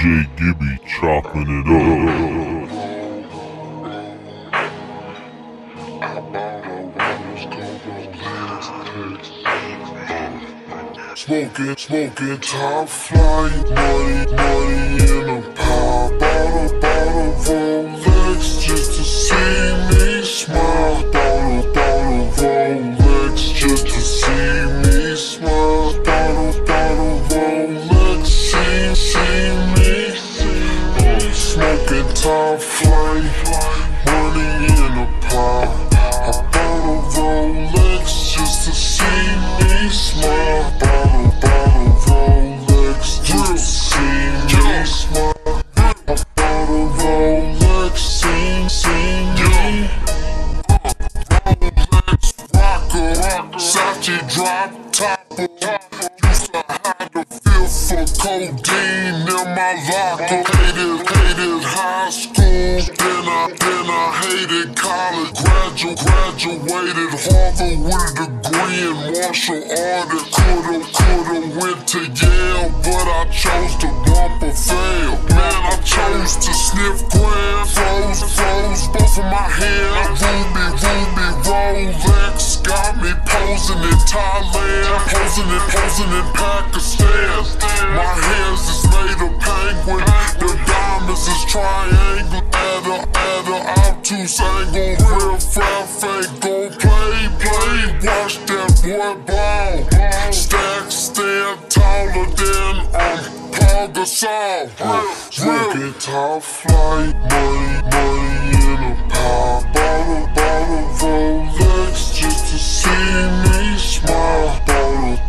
Gibby chopping it up. Smoking top flight, money in a pile. Bottle Rolex just to see me smile. Bottle Rolex just to see me smile. Bottle Rolex, see me. Smoking top flight, money in a pile. I bought a Rolex just to see me smile. Bottle Rolex just to see me smile. I bought a Rolex, see me. Rolex rocker, Sachi drop topper. Used to hide the feel for codeine in my locker. Hated high school, then I hated college. Graduated Harvard with a degree in martial art. Coulda went to Yale, but I chose to bump or fail. Man, I chose to sniff grand. Froze both of my hands. Ruby Rolex got me posing in Thailand, posing in Pakistan. My hands is made of penguin, the diamonds is triangle. Add a obtuse angle. Riff, Raff ain't gon' play. Watch that boy ball. Stack stand taller than Paul Gasol. Smoking top flight, money in a pile. Bottle Rolex just to see me smile. Bottle